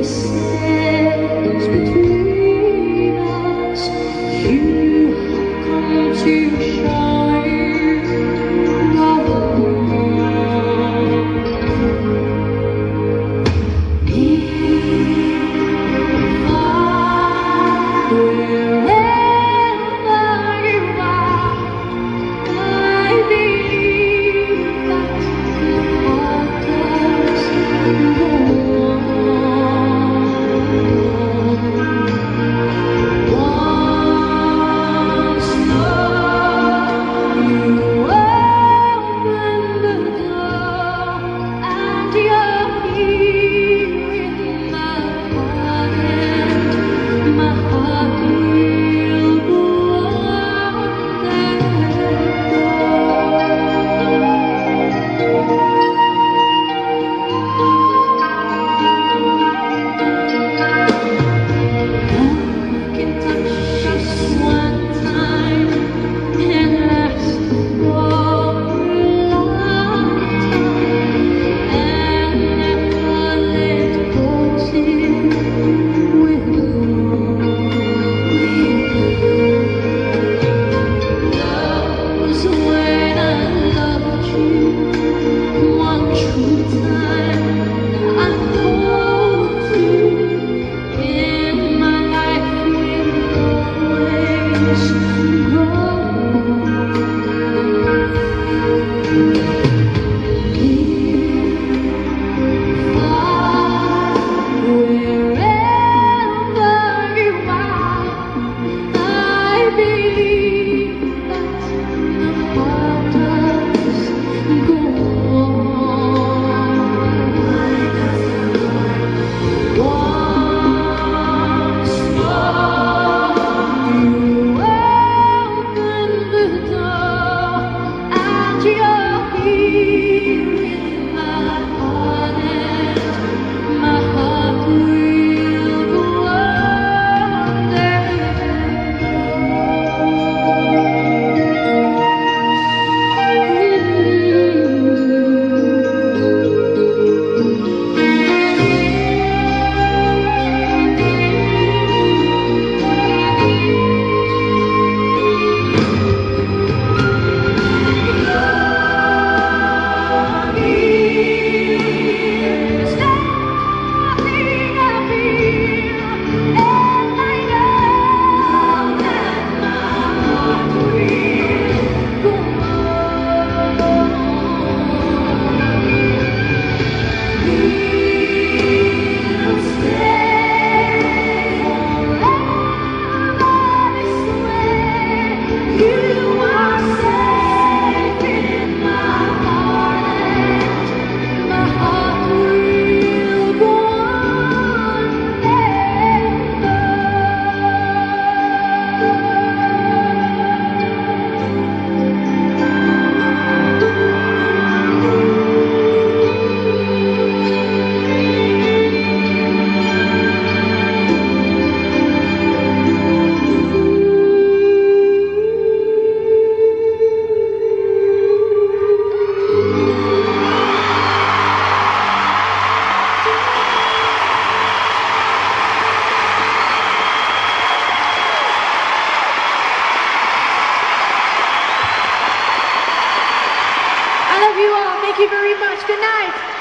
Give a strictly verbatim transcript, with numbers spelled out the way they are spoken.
distance between us, you have come to shine above. Near, far, wherever you are, I believe that your heart does go on. Once more you open the door, and you're here in my heart, and my heart will go on can touch us one time and last for a lifetime, and never let go till we're Love was when I loved you one true time. I hold you in my life, will always go. I love you all. Thank you very much. Good night.